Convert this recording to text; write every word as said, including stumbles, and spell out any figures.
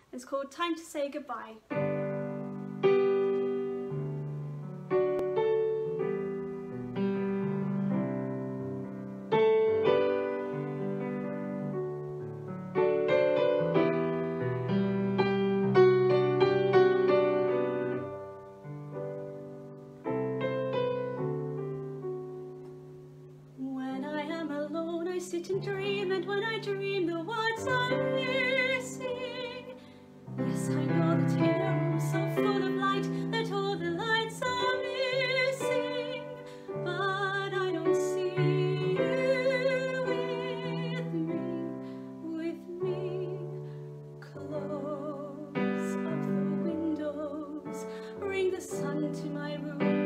It's called Time to Say Goodbye. When I am alone, I sit and dream, and when I dream, the words are missing. Yes, I know that in a room so full of light, that all the lights are missing. But I don't see you with me, with me. Close up the windows, bring the sun to my room.